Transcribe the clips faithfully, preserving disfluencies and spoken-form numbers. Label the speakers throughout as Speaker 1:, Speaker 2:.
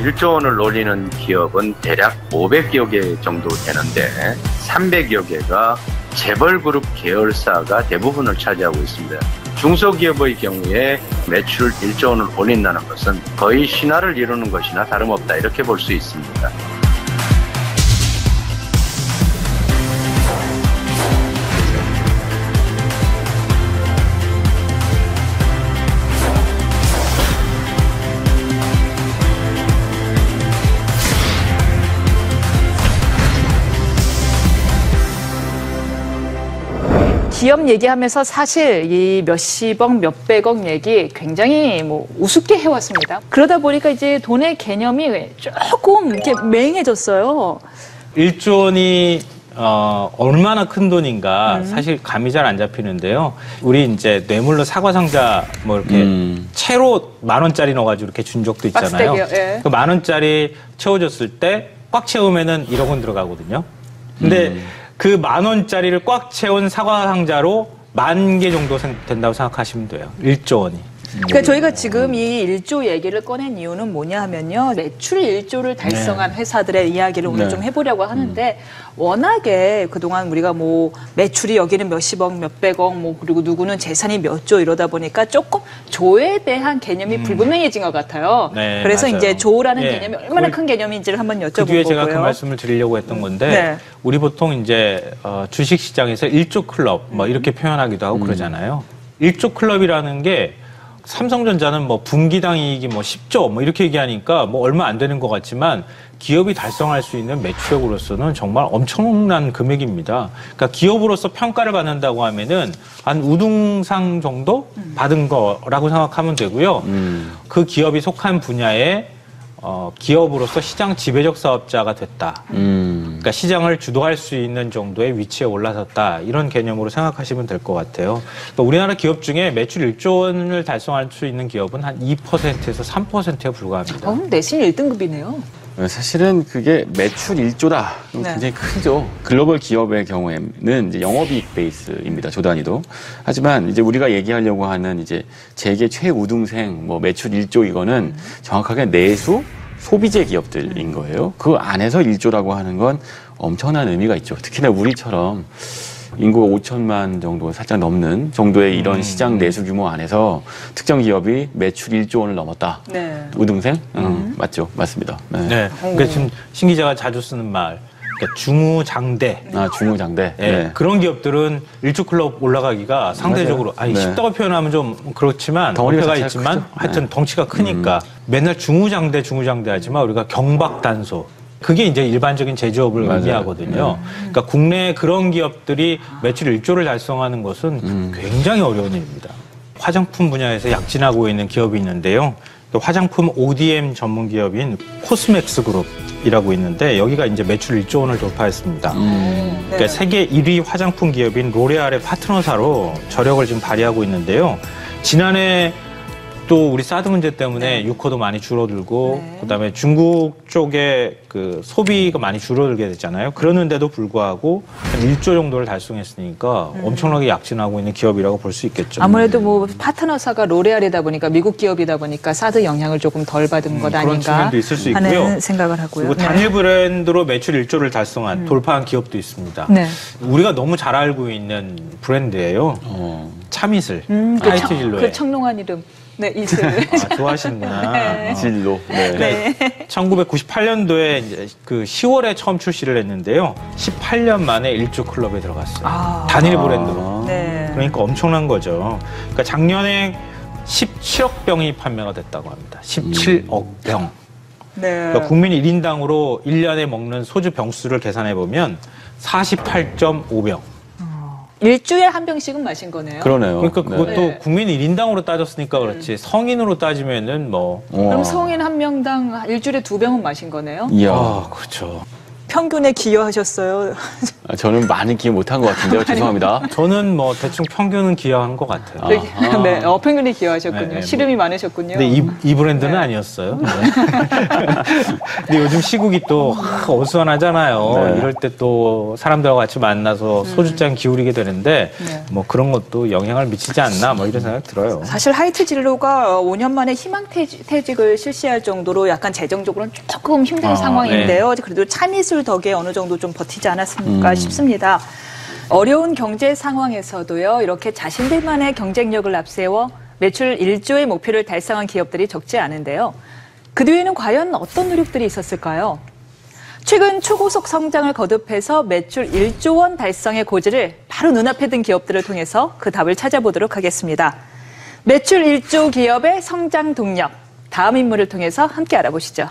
Speaker 1: 일조 원을 노리는 기업은 대략 오백여 개 정도 되는데 삼백여 개가 재벌그룹 계열사가 대부분을 차지하고 있습니다. 중소기업의 경우에 매출 일조 원을 올린다는 것은 거의 신화를 이루는 것이나 다름없다 이렇게 볼 수 있습니다.
Speaker 2: 기업 얘기하면서 사실 이 몇십억, 몇백억 얘기 굉장히 뭐 우습게 해왔습니다. 그러다 보니까 이제 돈의 개념이 조금 이렇게 맹해졌어요.
Speaker 3: 일조 원이 어, 얼마나 큰 돈인가 음. 사실 감이 잘 안 잡히는데요. 우리 이제 뇌물로 사과 상자 뭐 이렇게 음. 채로 만 원짜리 넣어가지고 이렇게 준 적도 있잖아요. 예. 그 만 원짜리 채워줬을 때 꽉 채우면은 일억 원 들어가거든요. 근데 음. 그 만 원짜리를 꽉 채운 사과 상자로 만 개 정도 된다고 생각하시면 돼요. 일조 원이.
Speaker 2: 그러니까 저희가 지금 이 일조 얘기를 꺼낸 이유는 뭐냐 하면요. 매출 일조를 달성한 네. 회사들의 이야기를 오늘 네. 좀 해보려고 하는데 음. 워낙에 그동안 우리가 뭐 매출이 여기는 몇십억, 몇백억 뭐 그리고 누구는 재산이 몇 조 이러다 보니까 조금 조에 대한 개념이 음. 불분명해진 것 같아요. 네, 그래서 맞아요. 이제 조라는 네. 개념이 얼마나 큰 개념인지를 한번 여쭤보고요.
Speaker 3: 그 뒤에 제가 그 말씀을 드리려고 했던 건데 네. 우리 보통 이제 어, 주식시장에서 일조 클럽 뭐 이렇게 표현하기도 하고 음. 그러잖아요. 일조 클럽이라는 게 삼성전자는 뭐 분기당 이익이 뭐 십조 뭐 이렇게 얘기하니까 뭐 얼마 안 되는 것 같지만 기업이 달성할 수 있는 매출액으로서는 정말 엄청난 금액입니다. 그러니까 기업으로서 평가를 받는다고 하면은 한 우등상 정도 받은 거라고 생각하면 되고요. 음. 그 기업이 속한 분야에 어, 기업으로서 시장 지배적 사업자가 됐다. 음. 그러니까 시장을 주도할 수 있는 정도의 위치에 올라섰다. 이런 개념으로 생각하시면 될 것 같아요. 그러니까 우리나라 기업 중에 매출 일조 원을 달성할 수 있는 기업은 한 이 퍼센트에서 삼 퍼센트에 불과합니다.
Speaker 2: 어, 내신 일 등급이네요.
Speaker 4: 사실은 그게 매출 일조다. 네. 굉장히 크죠. 글로벌 기업의 경우에는 이제 영업이익 베이스입니다. 조 단위도. 하지만 이제 우리가 얘기하려고 하는 이제 세계 최우등생 뭐 매출 일조 이거는 음. 정확하게 내수 소비재 기업들인 거예요. 그 안에서 일조라고 하는 건 엄청난 의미가 있죠. 특히나 우리처럼 인구가 오천만 정도 살짝 넘는 정도의 이런 음. 시장 내수 규모 안에서 특정 기업이 매출 일조 원을 넘었다. 네. 우등생? 음. 음, 맞죠. 맞습니다. 네.
Speaker 3: 네. 그러니까 지금 신 기자가 자주 쓰는 말. 그러니까 중우장대.
Speaker 4: 아, 중우장대.
Speaker 3: 네. 네. 그런 기업들은 일조 클럽 올라가기가 상대적으로,
Speaker 4: 맞아요.
Speaker 3: 아니,
Speaker 4: 네.
Speaker 3: 쉽다고 표현하면 좀 그렇지만,
Speaker 4: 덩어리가
Speaker 3: 있지만,
Speaker 4: 크죠.
Speaker 3: 하여튼
Speaker 4: 네.
Speaker 3: 덩치가 크니까 음. 맨날 중우장대, 중우장대 하지만 우리가 경박단소. 그게 이제 일반적인 제조업을 맞아요. 의미하거든요. 음. 그러니까 국내에 그런 기업들이 매출 일조를 달성하는 것은 음. 굉장히 어려운 일입니다. 화장품 분야에서 약진하고 있는 기업이 있는데요. 화장품 오디엠 전문 기업인 코스맥스 그룹이라고 있는데 여기가 이제 매출 일조 원을 돌파했습니다. 음. 그러니까 세계 일 위 화장품 기업인 로레알의 파트너사로 저력을 지금 발휘하고 있는데요. 지난해 또 우리 사드 문제 때문에 네. 유커도 많이 줄어들고 네. 그다음에 중국 쪽에 그 소비가 많이 줄어들게 됐잖아요. 그러는데도 불구하고 한 일조 정도를 달성했으니까 음. 엄청나게 약진하고 있는 기업이라고 볼 수 있겠죠.
Speaker 2: 아무래도 뭐 파트너사가 로레알이다 보니까 미국 기업이다 보니까 사드 영향을 조금 덜 받은 음, 것 아닌가
Speaker 3: 그런 측면도 있을 수
Speaker 2: 하는
Speaker 3: 있고요.
Speaker 2: 생각을 하고요.
Speaker 3: 그리고 단일 네. 브랜드로 매출 일조를 달성한 음. 돌파한 기업도 있습니다. 네. 우리가 너무 잘 알고 있는 브랜드예요. 어. 참이슬,
Speaker 2: 음, 그
Speaker 3: 하이트 진로에.
Speaker 2: 그 청롱한 이름. 네, 이슬.
Speaker 3: 아, 좋아하시는구나.
Speaker 4: 네. 진로. 네.
Speaker 2: 네.
Speaker 3: 천구백구십팔 년도에 이제 그 시월에 처음 출시를 했는데요. 십팔 년 만에 일조 클럽에 들어갔어요. 아. 단일 브랜드로.
Speaker 2: 네.
Speaker 3: 그러니까 엄청난 거죠. 그러니까 작년에 십칠억 병이 판매가 됐다고 합니다. 십칠억 병.
Speaker 2: 네.
Speaker 3: 그러니까 국민 일 인당으로 일 년에 먹는 소주 병수를 계산해 보면 사십팔 점 오 병.
Speaker 2: 일주일에 한 병씩은 마신 거네요.
Speaker 4: 그러네요.
Speaker 3: 그러니까 그것도
Speaker 2: 네.
Speaker 3: 국민 일 인당으로 따졌으니까 그렇지 네. 성인으로 따지면은 뭐.
Speaker 2: 그럼 성인 한 명당 일주일에 두 병은 마신 거네요?
Speaker 4: 이야.
Speaker 3: 아, 그렇죠.
Speaker 2: 평균에 기여하셨어요.
Speaker 4: 아, 저는 많이 기여 못한 것 같은데요. 죄송합니다.
Speaker 3: 저는 뭐 대충 평균은 기여한 것 같아요.
Speaker 2: 아, 네, 어, 평균에 기여하셨군요.
Speaker 3: 네, 네,
Speaker 2: 시름이 뭐. 많으셨군요.
Speaker 3: 근데 이, 이 브랜드는
Speaker 2: 네.
Speaker 3: 아니었어요. 네. 근데 요즘 시국이 또 하, 어수선하잖아요.
Speaker 4: 네.
Speaker 3: 이럴 때 또 사람들과 같이 만나서 소주잔 기울이게 되는데
Speaker 2: 네.
Speaker 3: 뭐 그런 것도 영향을 미치지 않나 뭐 이런 생각 들어요.
Speaker 2: 사실 하이트 진로가 오 년 만에 희망퇴직을 실시할 정도로 약간 재정적으로는 조금 힘든
Speaker 3: 아,
Speaker 2: 상황인데요. 네. 그래도 참이슬 덕에 어느 정도 좀 버티지 않았을까 음. 싶습니다. 어려운 경제 상황에서도요, 이렇게 자신들만의 경쟁력을 앞세워 매출 일조의 목표를 달성한 기업들이 적지 않은데요. 그 뒤에는 과연 어떤 노력들이 있었을까요? 최근 초고속 성장을 거듭해서 매출 일조 원 달성의 고지를 바로 눈앞에 둔 기업들을 통해서 그 답을 찾아보도록 하겠습니다. 매출 일조 기업의 성장 동력, 다음 인물을 통해서 함께 알아보시죠.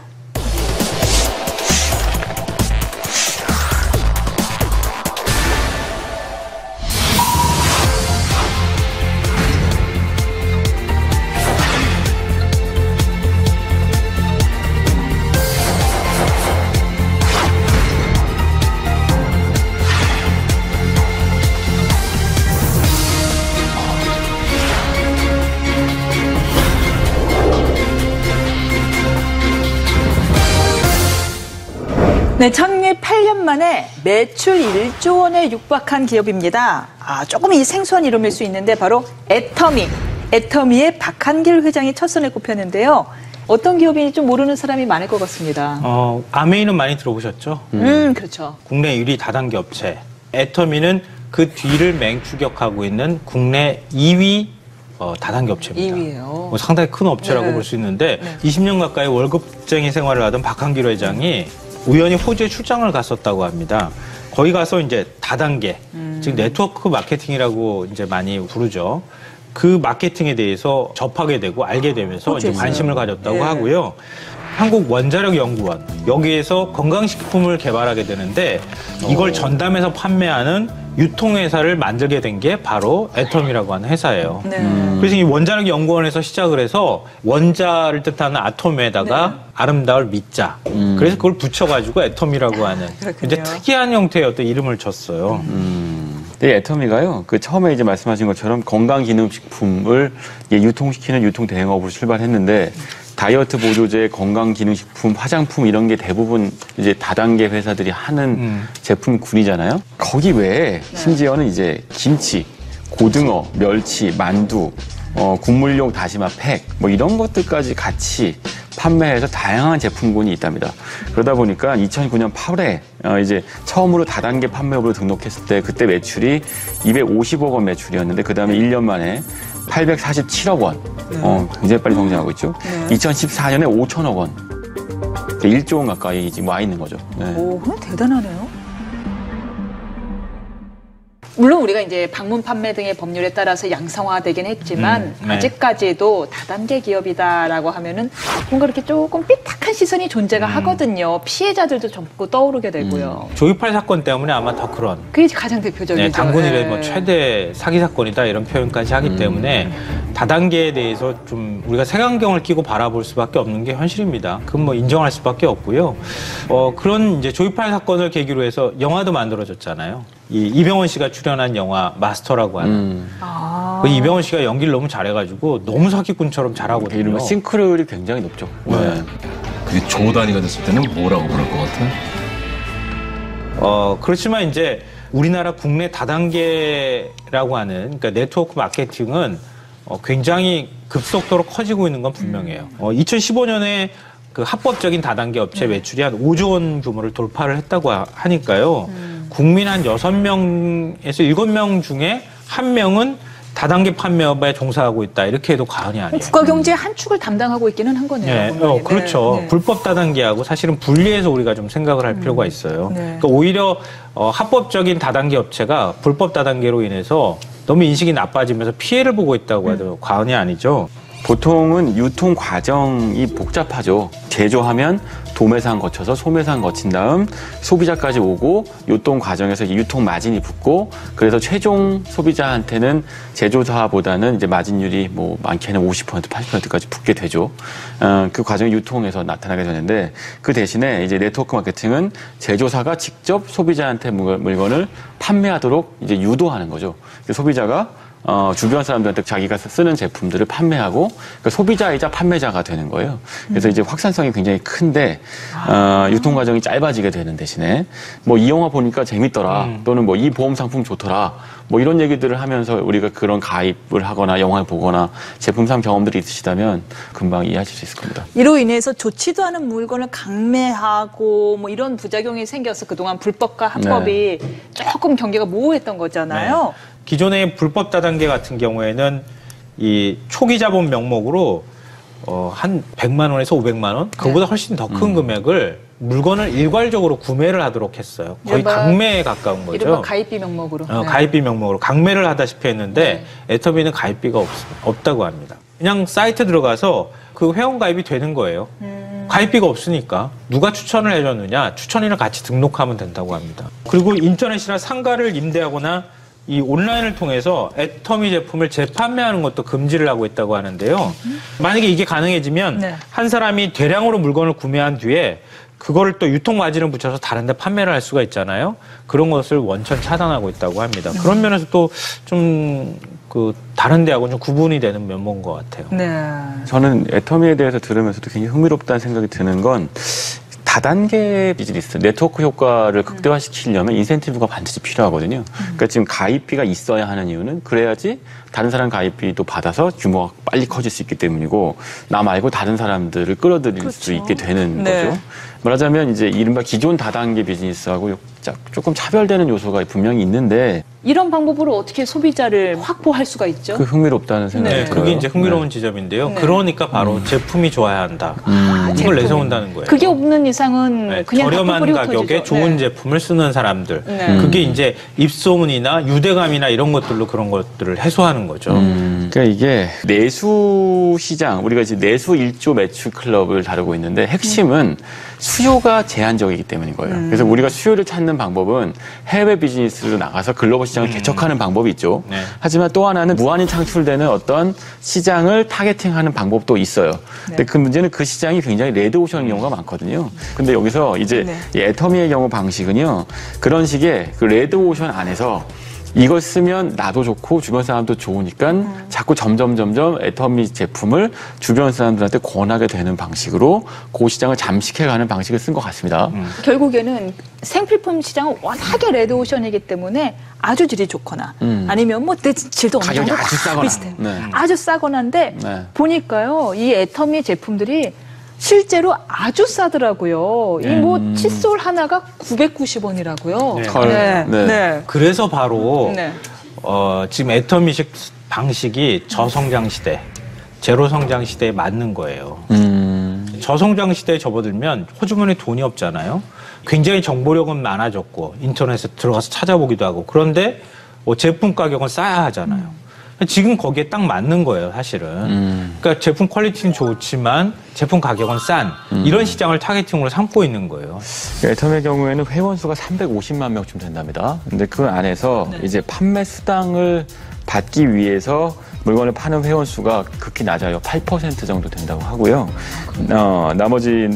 Speaker 2: 네, 창립 팔 년 만에 매출 일조 원에 육박한 기업입니다. 아, 조금 이 생소한 이름일 수 있는데 바로 애터미. 애터미의 박한길 회장이 첫 손에 꼽혔는데요. 어떤 기업인지 좀 모르는 사람이 많을 것 같습니다.
Speaker 3: 어, 아메이는 많이 들어보셨죠?
Speaker 2: 음, 음 그렇죠.
Speaker 3: 국내 일 위 다단계 업체. 애터미는 그 뒤를 맹추격하고 있는 국내 이 위 어, 다단계 업체입니다.
Speaker 2: 이 위예요.
Speaker 3: 뭐 상당히 큰 업체라고
Speaker 2: 네.
Speaker 3: 볼 수 있는데
Speaker 2: 네.
Speaker 3: 이십 년 가까이 월급쟁이 생활을 하던 박한길 회장이 우연히 호주에 출장을 갔었다고 합니다. 거기 가서 이제 다단계, 음. 즉 네트워크 마케팅이라고 이제 많이 부르죠. 그 마케팅에 대해서 접하게 되고 알게 되면서 이제 관심을 가졌다고 네. 하고요. 한국 원자력 연구원 여기에서 건강식품을 개발하게 되는데 이걸 전담해서 판매하는 유통회사를 만들게 된 게 바로 애텀이라고 하는 회사예요. 네. 음. 그래서 이 원자력 연구원에서 시작을 해서 원자를 뜻하는 아톰에다가 네. 아름다울 미자. 음. 그래서 그걸 붙여가지고 애텀이라고 하는 이제 특이한 형태의 어떤 이름을 줬어요.
Speaker 4: 음. 네, 애터미가요. 그 처음에 이제 말씀하신 것처럼 건강기능식품을 유통시키는 유통 대행업으로 출발했는데 다이어트 보조제, 건강기능식품, 화장품 이런 게 대부분 이제 다단계 회사들이 하는 음. 제품군이잖아요. 거기 외에 심지어는 이제 김치, 고등어, 멸치, 만두, 어, 국물용 다시마 팩 뭐 이런 것들까지 같이 판매해서 다양한 제품군이 있답니다. 그러다 보니까 이천구 년 팔월에 어, 이제 처음으로 다단계 판매업으로 등록했을 때 그때 매출이 이백오십억 원 매출이었는데 그 다음에 일 년 만에 팔백사십칠억 원. 네. 어, 굉장히 빨리 성장하고 있죠. 네. 이천십사 년에 오천억 원. 일조 원 가까이 지금 와 있는 거죠.
Speaker 2: 네. 오, 그건 대단하네요. 물론 우리가 이제 방문 판매 등의 법률에 따라서 양성화되긴 했지만 음, 네. 아직까지도 다단계 기업이다라고 하면은 뭔가 이렇게 조금 삐딱한 시선이 존재가 음. 하거든요. 피해자들도 자꾸 떠오르게 되고요.
Speaker 3: 음. 조이팔 사건 때문에 아마 더 그런.
Speaker 2: 그게 가장 대표적이죠.
Speaker 3: 네, 단군 이래 뭐 최대 사기 사건이다 이런 표현까지 하기 음. 때문에 다단계에 대해서 좀 우리가 색안경을 끼고 바라볼 수밖에 없는 게 현실입니다. 그건 뭐 인정할 수밖에 없고요. 어, 그런 이제 조이팔 사건을 계기로 해서 영화도 만들어졌잖아요. 이 이병헌 씨가 출연한 영화 마스터라고 하는 음. 아. 그 이병헌 씨가 연기를 너무 잘해가지고 너무 사기꾼처럼 잘하거든요.
Speaker 4: 이름은 싱크로율이 굉장히 높죠. 네.
Speaker 5: 네. 그게 조 단위가 됐을 때는 뭐라고 부를 것 같아요?
Speaker 3: 어 그렇지만 이제 우리나라 국내 다단계라고 하는 그러니까 네트워크 마케팅은 어, 굉장히 급속도로 커지고 있는 건 분명해요. 음. 어, 이천십오 년에 그 합법적인 다단계 업체 매출이 한 오조 원 규모를 돌파를 했다고 하니까요. 음. 국민 한 여섯 명에서 일곱 명 중에 한 명은 다단계 판매업에 종사하고 있다. 이렇게 해도 과언이 아니에요.
Speaker 2: 국가 경제의 한 축을 담당하고 있기는 한 거네요.
Speaker 3: 네, 어, 그렇죠. 네. 불법 다단계하고 사실은 분리해서 우리가 좀 생각을 할 음. 필요가 있어요. 네. 그러니까 오히려 어, 합법적인 다단계 업체가 불법 다단계로 인해서 너무 인식이 나빠지면서 피해를 보고 있다고 해도 음. 과언이 아니죠.
Speaker 4: 보통은 유통 과정이 복잡하죠. 제조하면 도매상 거쳐서 소매상 거친 다음 소비자까지 오고 유통 과정에서 유통 마진이 붙고 그래서 최종 소비자한테는 제조사보다는 이제 마진율이 뭐 많게는 오십 퍼센트, 팔십 퍼센트까지 붙게 되죠. 어, 그 과정이 유통에서 나타나게 되는데 그 대신에 이제 네트워크 마케팅은 제조사가 직접 소비자한테 물건을 판매하도록 이제 유도하는 거죠. 소비자가 어, 주변 사람들한테 자기가 쓰는 제품들을 판매하고 그러니까 소비자이자 판매자가 되는 거예요. 그래서 음. 이제 확산성이 굉장히 큰데 어, 유통 과정이 짧아지게 되는 대신에 뭐 이 영화 보니까 재밌더라 음. 또는 뭐 이 보험 상품 좋더라 뭐 이런 얘기들을 하면서 우리가 그런 가입을 하거나 영화를 보거나 제품 산 경험들이 있으시다면 금방 이해하실 수 있을 겁니다.
Speaker 2: 이로 인해서 좋지도 않은 물건을 강매하고 뭐 이런 부작용이 생겨서 그동안 불법과 합법이 네. 조금 경계가 모호했던 거잖아요.
Speaker 3: 네. 기존의 불법 다단계 같은 경우에는 이 초기 자본 명목으로 어, 한 백만 원에서 오백만 원? 그보다 훨씬 더 큰 음. 금액을 물건을 일괄적으로 구매를 하도록 했어요. 거의 강매에 가까운 거죠.
Speaker 2: 이른바 가입비 명목으로.
Speaker 3: 어,
Speaker 2: 네.
Speaker 3: 가입비 명목으로 강매를 하다시피 했는데 네. 애터미는 가입비가 없, 없다고 합니다. 그냥 사이트 들어가서 그 회원 가입이 되는 거예요. 음. 가입비가 없으니까 누가 추천을 해줬느냐 추천인을 같이 등록하면 된다고 합니다. 그리고 인터넷이나 상가를 임대하거나 이 온라인을 통해서 애터미 제품을 재판매하는 것도 금지를 하고 있다고 하는데요. 만약에 이게 가능해지면 네. 한 사람이 대량으로 물건을 구매한 뒤에 그거를 또 유통 마진을 붙여서 다른 데 판매를 할 수가 있잖아요. 그런 것을 원천 차단하고 있다고 합니다. 네. 그런 면에서 또 좀 그 다른 데하고는 좀 구분이 되는 면모인 것 같아요.
Speaker 2: 네.
Speaker 4: 저는 애터미에 대해서 들으면서도 굉장히 흥미롭다는 생각이 드는 건 다단계 비즈니스, 네트워크 효과를 극대화시키려면 인센티브가 반드시 필요하거든요. 그러니까 지금 가입비가 있어야 하는 이유는 그래야지 다른 사람 가입비도 받아서 규모가 빨리 커질 수 있기 때문이고 나 말고 다른 사람들을 끌어들일 그렇죠. 수 있게 되는 네. 거죠. 말하자면 이제 이른바 기존 다단계 비즈니스하고 조금 차별되는 요소가 분명히 있는데
Speaker 2: 이런 방법으로 어떻게 소비자를 확보할 수가 있죠?
Speaker 4: 그 흥미롭다는 생각이
Speaker 3: 네,
Speaker 4: 들어요.
Speaker 3: 그게 이제 흥미로운
Speaker 4: 네.
Speaker 3: 지점인데요.
Speaker 2: 네.
Speaker 3: 그러니까 바로 음. 제품이 좋아야 한다.
Speaker 2: 아,
Speaker 3: 이걸 내세운다는 거예요.
Speaker 2: 그게 없는 이상은
Speaker 3: 네,
Speaker 2: 그냥
Speaker 3: 저렴한 가격에 좋은 네. 제품을 쓰는 사람들. 네. 그게 이제 입소문이나 유대감이나 이런 것들로 그런 것들을 해소하는 거죠.
Speaker 4: 음. 그러니까 이게 내수 시장, 우리가 이제 내수 일조 매출 클럽을 다루고 있는데 핵심은 음. 수요가 제한적이기 때문인 거예요. 음. 그래서 우리가 수요를 찾는 방법은 해외 비즈니스로 나가서 글로벌 시장을 음. 개척하는 방법이 있죠. 네. 하지만 또 하나는 무한히 창출되는 어떤 시장을 타겟팅하는 방법도 있어요. 네. 근데 그 문제는 그 시장이 굉장히 레드오션인 경우가 많거든요. 근데 여기서 이제 네. 이 애터미의 경우 방식은요. 그런 식의 그 레드오션 안에서 이걸 쓰면 나도 좋고 주변 사람도 좋으니까 음. 자꾸 점점 점점 애터미 제품을 주변 사람들한테 권하게 되는 방식으로 그 시장을 잠식해가는 방식을 쓴 것 같습니다. 음.
Speaker 2: 결국에는 생필품 시장은 워낙에 레드오션이기 때문에 아주 질이 좋거나 음. 아니면 뭐 내 질도 어느 정도
Speaker 4: 아주 싸거나
Speaker 2: 비슷해요.
Speaker 4: 네.
Speaker 2: 아주 싸거나인데
Speaker 4: 네.
Speaker 2: 보니까요 이 애터미 제품들이 실제로 아주 싸더라고요. 이 뭐 음. 칫솔 하나가 구백구십 원이라고요.
Speaker 3: 네.
Speaker 2: 네.
Speaker 4: 네.
Speaker 2: 네.
Speaker 3: 그래서 바로
Speaker 2: 네.
Speaker 3: 어, 지금 애터미식 방식이 저성장 시대, 제로 성장 시대에 맞는 거예요. 음. 저성장 시대에 접어들면 호주머니에 돈이 없잖아요. 굉장히 정보력은 많아졌고 인터넷에 들어가서 찾아보기도 하고 그런데 뭐 제품 가격은 싸야 하잖아요. 음. 지금 거기에 딱 맞는 거예요, 사실은. 음. 그러니까 제품 퀄리티는 좋지만 제품 가격은 싼 음. 이런 시장을 타겟팅으로 삼고 있는 거예요.
Speaker 4: 애터미의 경우에는 회원 수가 삼백오십만 명쯤 된답니다. 근데 그 안에서 네. 이제 판매 수당을 받기 위해서 물건을 파는 회원 수가 극히 낮아요. 팔 퍼센트 정도 된다고 하고요. 어, 나머지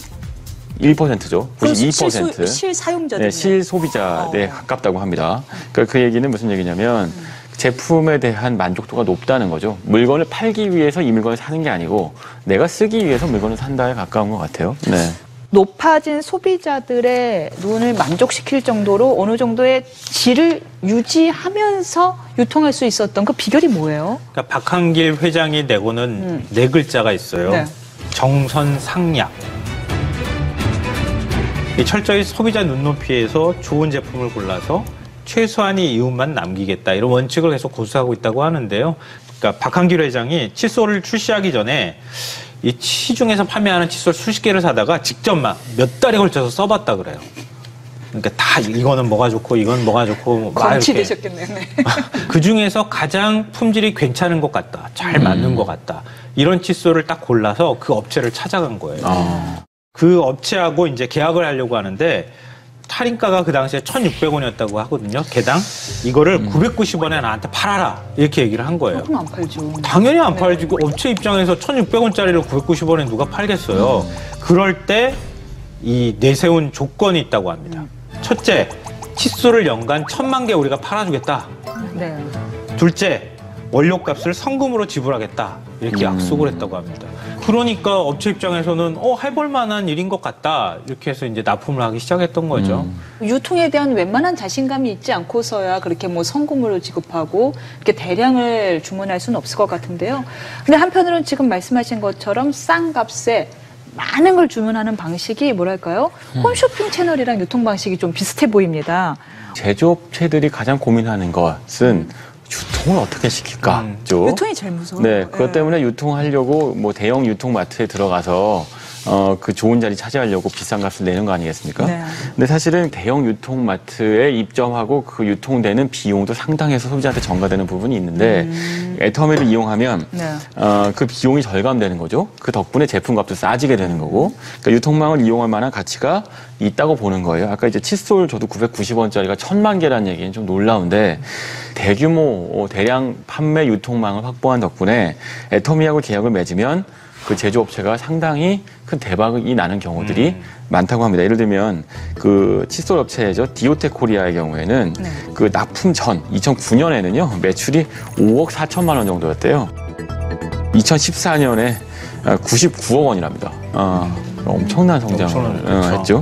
Speaker 4: 구십일 퍼센트죠. 구십이 퍼센트.
Speaker 2: 실, 실 사용자들.
Speaker 4: 네, 실 소비자에 어. 가깝다고 합니다. 그러니까 그 얘기는 무슨 얘기냐면 음. 제품에 대한 만족도가 높다는 거죠. 물건을 팔기 위해서 이 물건을 사는 게 아니고 내가 쓰기 위해서 물건을 산다에 가까운 것 같아요. 네.
Speaker 2: 높아진 소비자들의 눈을 만족시킬 정도로 어느 정도의 질을 유지하면서 유통할 수 있었던 그 비결이 뭐예요?
Speaker 3: 그러니까 박한길 회장이 내고는 음. 네 글자가 있어요. 네. 정선상약. 철저히 소비자 눈높이에서 좋은 제품을 골라서 최소한의 이윤만 남기겠다 이런 원칙을 계속 고수하고 있다고 하는데요. 그러니까 박한길 회장이 칫솔을 출시하기 전에 이 시중에서 판매하는 칫솔 수십 개를 사다가 직접 막 몇 달에 걸쳐서 써봤다 그래요. 그러니까 다 이거는 뭐가 좋고 이건 뭐가 좋고
Speaker 2: 검치되셨겠네요.
Speaker 3: 그 중에서 가장 품질이 괜찮은 것 같다, 잘 맞는 것 같다 이런 칫솔을 딱 골라서 그 업체를 찾아간 거예요. 아. 그 업체하고 이제 계약을 하려고 하는데 할인가가 그 당시에 천육백 원이었다고 하거든요. 개당. 이거를 음. 구백구십 원에 나한테 팔아라. 이렇게 얘기를 한 거예요.
Speaker 2: 그럼 안 팔죠.
Speaker 3: 당연히 안
Speaker 2: 네.
Speaker 3: 팔지. 업체 입장에서 천육백 원짜리를 구백구십 원에 누가 팔겠어요. 음. 그럴 때 이 내세운 조건이 있다고 합니다. 음. 첫째, 칫솔을 연간 천만 개 우리가 팔아주겠다.
Speaker 2: 네.
Speaker 3: 둘째, 원료값을 성금으로 지불하겠다. 이렇게 음. 약속을 했다고 합니다. 그러니까 업체 입장에서는 어 해볼 만한 일인 것 같다. 이렇게 해서 이제 납품을 하기 시작했던 거죠.
Speaker 2: 음. 유통에 대한 웬만한 자신감이 있지 않고서야 그렇게 뭐 성금으로 지급하고 이렇게 대량을 주문할 수는 없을 것 같은데요. 근데 한편으로는 지금 말씀하신 것처럼 싼 값에 많은 걸 주문하는 방식이 뭐랄까요? 음. 홈쇼핑 채널이랑 유통 방식이 좀 비슷해 보입니다.
Speaker 4: 제조업체들이 가장 고민하는 것은 유통을 어떻게 시킬까?
Speaker 3: 음.
Speaker 2: 유통이 제일 무서워요.
Speaker 4: 네, 그것 때문에 유통하려고 뭐 대형 유통마트에 들어가서 어, 그 좋은 자리 차지하려고 비싼 값을 내는 거 아니겠습니까? 네. 근데 사실은 대형 유통마트에 입점하고 그 유통되는 비용도 상당해서 소비자한테 전가되는 부분이 있는데 음. 애터미를 이용하면 네. 어, 그 비용이 절감되는 거죠. 그 덕분에 제품값도 싸지게 되는 거고 그러니까 유통망을 이용할 만한 가치가 있다고 보는 거예요. 아까 이제 칫솔 저도 구백구십 원짜리가 천만 개라는 얘기는 좀 놀라운데 대규모 대량 판매 유통망을 확보한 덕분에 애터미하고 계약을 맺으면 그 제조업체가 상당히 큰 대박이 나는 경우들이 음. 많다고 합니다. 예를 들면 그 칫솔 업체죠. 디오텍 코리아의 경우에는 네. 그 납품 전 이천구 년에는요 매출이 오억 사천만 원 정도였대요. 이천십사 년에 구십구억 원이랍니다. 어, 엄청난 성장을 어, 했죠.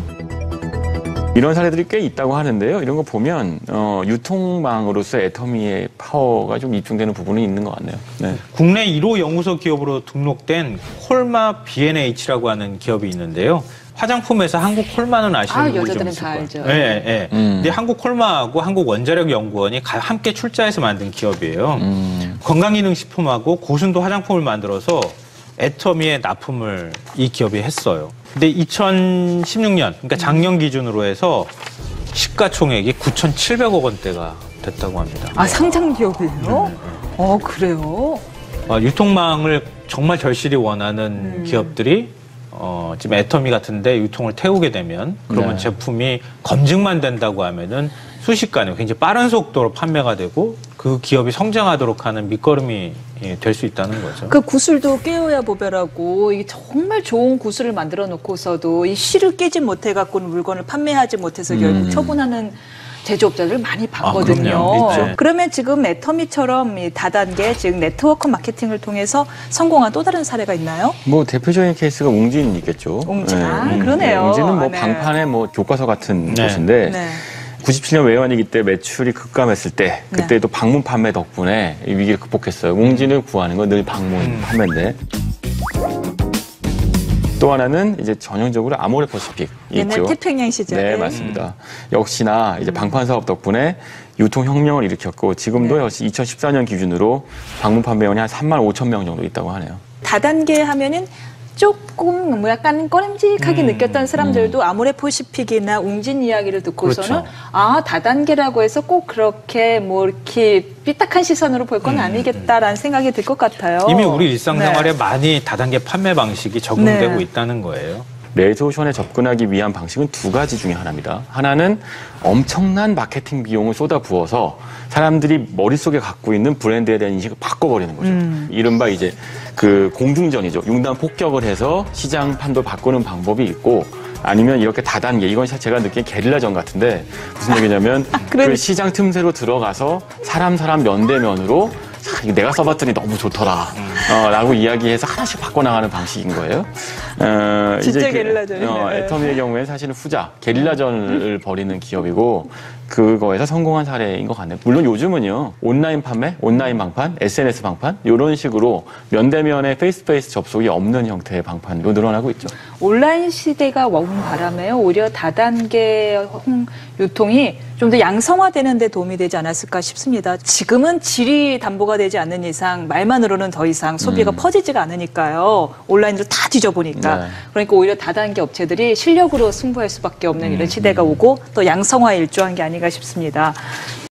Speaker 4: 이런 사례들이 꽤 있다고 하는데요. 이런 거 보면 어, 유통망으로서 애터미의 파워가 좀 입증되는 부분이 있는 것 같네요. 네.
Speaker 3: 국내 일 호 연구소 기업으로 등록된 콜마 비엔에이치라고 하는 기업이 있는데요. 화장품에서 한국 콜마는 아시는
Speaker 2: 아,
Speaker 3: 분이 좀
Speaker 2: 여자들은
Speaker 3: 있을
Speaker 2: 다
Speaker 3: 거예요.
Speaker 2: 알죠.
Speaker 3: 네, 네.
Speaker 4: 음.
Speaker 3: 근데 한국 콜마하고 한국 원자력 연구원이 함께 출자해서 만든 기업이에요. 음. 건강기능식품하고 고순도 화장품을 만들어서 애터미에 납품을 이 기업이 했어요. 근데 이천십육 년, 그러니까 작년 기준으로 해서 시가총액이 구천칠백억 원대가 됐다고 합니다.
Speaker 2: 아, 상장 기업이에요? 네. 어, 그래요?
Speaker 3: 어, 유통망을 정말 절실히 원하는 음. 기업들이 어, 지금 애터미 같은데 유통을 태우게 되면 그러면 네. 제품이 검증만 된다고 하면은 순식간에 굉장히 빠른 속도로 판매가 되고 그 기업이 성장하도록 하는 밑거름이 될 수 있다는 거죠.
Speaker 2: 그 구슬도 깨어야 보배라고 이게 정말 좋은 구슬을 만들어 놓고서도 이 실을 깨지 못해 갖고는 물건을 판매하지 못해서 결국 음. 처분하는 제조업자들 많이 봤거든요.
Speaker 3: 아,
Speaker 2: 그러면 지금 애터미처럼 이 다단계 즉 네트워크 마케팅을 통해서 성공한 또 다른 사례가 있나요?
Speaker 4: 뭐 대표적인 케이스가 웅진 있겠죠.
Speaker 2: 웅진, 네. 아, 그러네요.
Speaker 4: 웅진은 뭐
Speaker 2: 네.
Speaker 4: 방판의 뭐 교과서 같은
Speaker 2: 네.
Speaker 4: 곳인데.
Speaker 2: 네.
Speaker 4: 구십칠 년 외환위기 때 매출이 급감했을 때 그때도 네. 방문 판매 덕분에 이 위기를 극복했어요. 웅진을 구하는 건 늘 방문 음. 판매인데 또 하나는 이제 전형적으로 아모레 퍼시픽
Speaker 2: 옛날
Speaker 4: 있죠.
Speaker 2: 태평양 시절에
Speaker 4: 네 맞습니다. 음. 역시나 이제 방판 사업 덕분에 유통 혁명을 일으켰고 지금도 네. 역시 이천십사 년 기준으로 방문 판매원이 한 삼만 오천 명 정도 있다고 하네요.
Speaker 2: 다단계 하면은 조금 뭐 약간 꺼림직하게 음, 느꼈던 사람들도 음. 아모레 퍼시픽이나 웅진 이야기를 듣고서는 그렇죠. 아 다단계라고 해서 꼭 그렇게 뭐 이렇게 삐딱한 시선으로 볼 건 음, 아니겠다라는 생각이 들 것 같아요.
Speaker 3: 이미 우리 일상생활에 네. 많이 다단계 판매 방식이 적용되고 네. 있다는 거예요. 레드오션에
Speaker 4: 접근하기 위한 방식은 두 가지 중에 하나입니다. 하나는 엄청난 마케팅 비용을 쏟아부어서 사람들이 머릿속에 갖고 있는 브랜드에 대한 인식을 바꿔버리는 거죠. 음. 이른바 이제 그 공중전이죠. 융단 폭격을 해서 시장 판도 바꾸는 방법이 있고 아니면 이렇게 다단계, 이건 제가 느낀 게릴라전 같은데 무슨 얘기냐면 아, 그래. 그 시장 틈새로 들어가서 사람 사람 면 대 면으로 이거 내가 써봤더니 너무 좋더라 어, 라고 이야기해서 하나씩 바꿔나가는 방식인 거예요.
Speaker 2: 어, 진짜 이제 게릴라전이네.
Speaker 4: 어, 애터미의 경우에 사실은 후자, 게릴라전을 벌이는 기업이고 그거에서 성공한 사례인 것 같네요. 물론 요즘은요. 온라인 판매, 온라인 방판, 에스엔에스 방판 이런 식으로 면대면의 페이스페이스 접속이 없는 형태의 방판도 늘어나고 있죠.
Speaker 2: 온라인 시대가 온 바람에요. 오히려 다단계 유통이 좀 더 양성화되는 데 도움이 되지 않았을까 싶습니다. 지금은 질이 담보가 되지 않는 이상 말만으로는 더 이상 소비가 음. 퍼지지가 않으니까요. 온라인으로 다 뒤져보니까. 네. 그러니까 오히려 다단계 업체들이 실력으로 승부할 수밖에 없는 음. 이런 시대가 오고 또 양성화에 일조한 게 아닌가 싶습니다.